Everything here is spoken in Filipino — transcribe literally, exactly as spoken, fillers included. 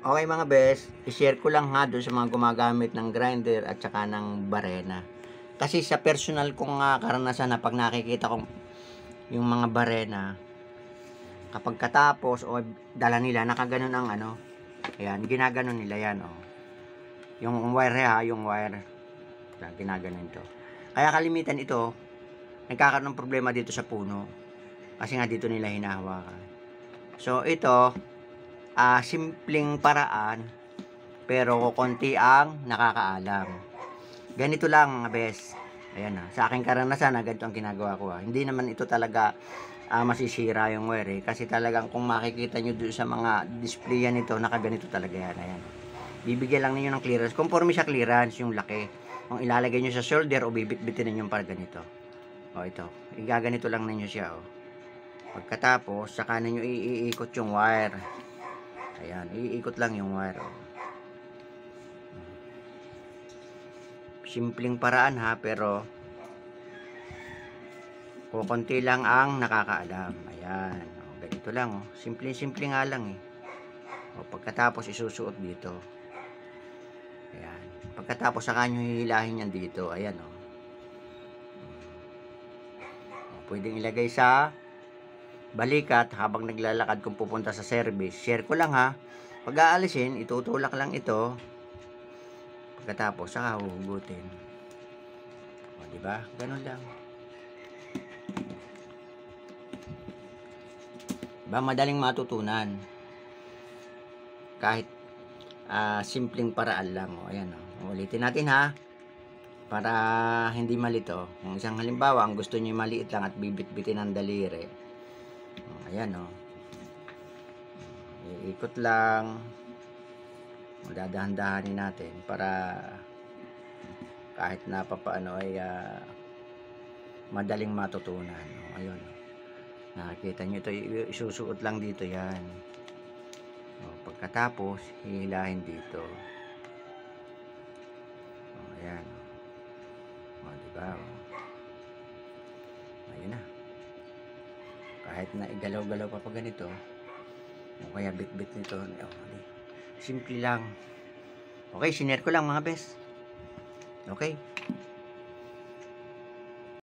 Okay mga best, i-share ko lang ha doon sa mga gumagamit ng grinder at saka ng barena. Kasi sa personal kong uh, karanasan na pag nakikita kong yung mga barena, kapag katapos o dala nila, nakaganon ang ano, ayan, ginaganon nila yan. Oh. Yung wire ha, yung wire, ginaganon to. Kaya kalimitan ito, nagkakaroon ng problema dito sa puno. Kasi nga dito nila hinahawakan. So ito, uh, simpleng paraan pero konti ang nakakaalam. Ganito lang mga best. Ayan na, sa aking karanasan na ganito ang ginagawa ko. Ha. Hindi naman ito talaga uh, masisira yung wire eh. Kasi talagang kung makikita nyo doon sa mga display yan ito, nakaganito talaga yan. Ayan. Bibigyan lang ninyo ng clearance. Conforme sa clearance yung laki. Kung ilalagay nyo sa shoulder o bibit-bitin ninyo para ganito. O ito, igaganito lang ninyo siya. O. Pagkatapos, saka ninyo iikot yung wire. Ayan, iikot lang yung wire. O. Simpleng paraan ha, pero kukunti lang ang nakakaalam. Ayan, o, ganito lang. O. Simple-simple nga lang eh. O, pagkatapos isusuot dito. Ayan. Pagkatapos saka nyo hihilahin yan dito. Ayan o. O, pwedeng ilagay sa balikat habang naglalakad kung pupunta sa service. Share ko lang ha. Pag aalisin, itutulak lang ito. Pagkatapos, saka huhugutin. O, diba? Ganun lang. Diba? Madaling matutunan. Kahit uh, simpleng paraan lang. O, ayan o. Ulitin natin ha. Para hindi malito. Kung isang halimbawa, ang gusto nyo maliit lang at bibit-bitin ang daliri. O, ayan o. Iikot lang. Dadahan-dahanin natin para kahit na papaano ay uh, madaling matutunan. O, ayun. Nakikita nyo ito, isusuot lang dito yan. O, pagkatapos, hihilahin dito. O, ayan. O, diba? O. Ayun na. Kahit na igalaw-galaw pa pa ganito, o kaya bit-bit nito, o, simple lang. Okay, sinare ko lang mga best. Okay.